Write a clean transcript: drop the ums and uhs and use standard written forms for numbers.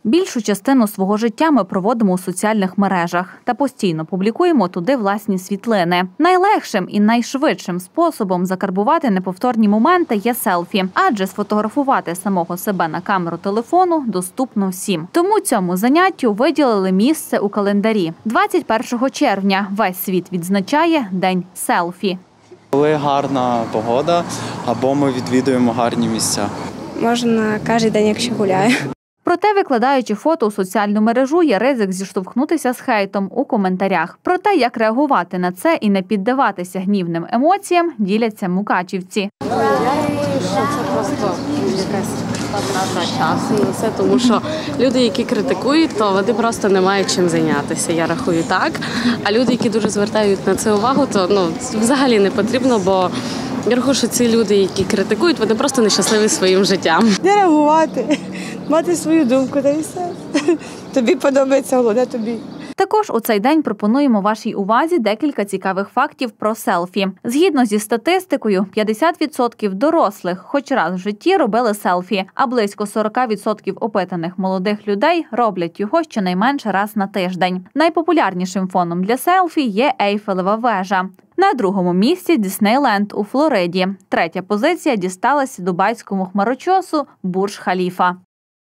Більшу частину свого життя ми проводимо у соціальних мережах та постійно публікуємо туди власні світлини. Найлегшим і найшвидшим способом закарбувати неповторні моменти є селфі, адже сфотографувати самого себе на камеру телефону доступно всім. Тому цьому заняттю виділили місце у календарі. 21 червня весь світ відзначає День селфі. Коли гарна погода або ми відвідуємо гарні місця. Можна кожен день, якщо гуляю. Проте, викладаючи фото у соціальну мережу, є ризик зіштовхнутися з хейтом у коментарях. Про те, як реагувати на це і не піддаватися гнівним емоціям, діляться мукачівці. Я думаю, що це просто якась втрата часу на це, тому що люди, які критикують, то вони просто не мають чим зайнятися, я рахую так. А люди, які дуже звертають на це увагу, то взагалі не потрібно, бо я рахую, що ці люди, які критикують, вони просто нещасливі своїм життям. Не реагувати, мати свою думку, та й все. Тобі подобається, головне тобі. Також у цей день пропонуємо вашій увазі декілька цікавих фактів про селфі. Згідно зі статистикою, 50% дорослих хоч раз в житті робили селфі, а близько 40% опитаних молодих людей роблять його щонайменше раз на тиждень. Найпопулярнішим фоном для селфі є Ейфелева вежа. На другому місці – Діснейленд у Флориді. Третя позиція дісталася дубайському хмарочосу Бурдж-Халіфа.